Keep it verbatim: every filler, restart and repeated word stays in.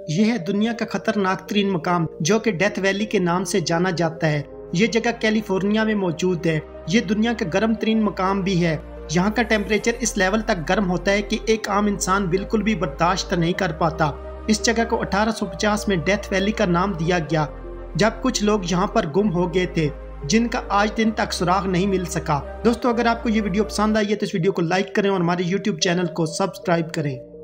यह है दुनिया का खतरनाक तरीन मकाम जो कि डेथ वैली के नाम से जाना जाता है। ये जगह कैलिफोर्निया में मौजूद है। ये दुनिया का गर्म तरीन मकाम भी है। यहाँ का टेम्परेचर इस लेवल तक गर्म होता है कि एक आम इंसान बिल्कुल भी बर्दाश्त नहीं कर पाता। इस जगह को अठारह सौ पचास में डेथ वैली का नाम दिया गया, जब कुछ लोग यहाँ पर गुम हो गए थे जिनका आज दिन तक सुराग नहीं मिल सका। दोस्तों, अगर आपको ये वीडियो पसंद आई है तो इस वीडियो को लाइक करें और हमारे यूट्यूब चैनल को सब्सक्राइब करें।